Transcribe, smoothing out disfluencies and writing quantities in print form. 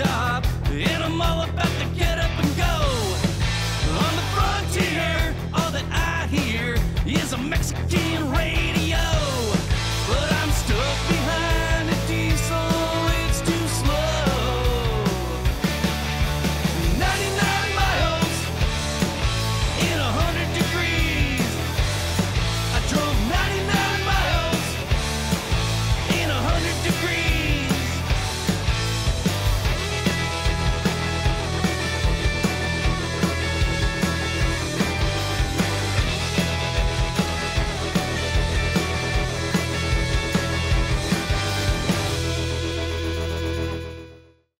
stop, and I'm all about to get up and go. On the frontier, all that I hear is a Mexican radio.